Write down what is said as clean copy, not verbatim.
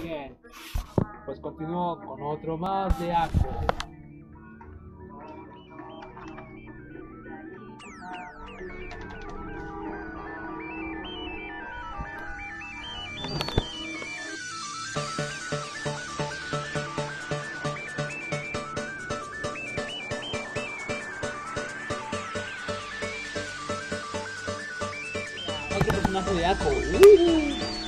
Bien, pues continúo con otro más de Ako. Otro personaje de Ako.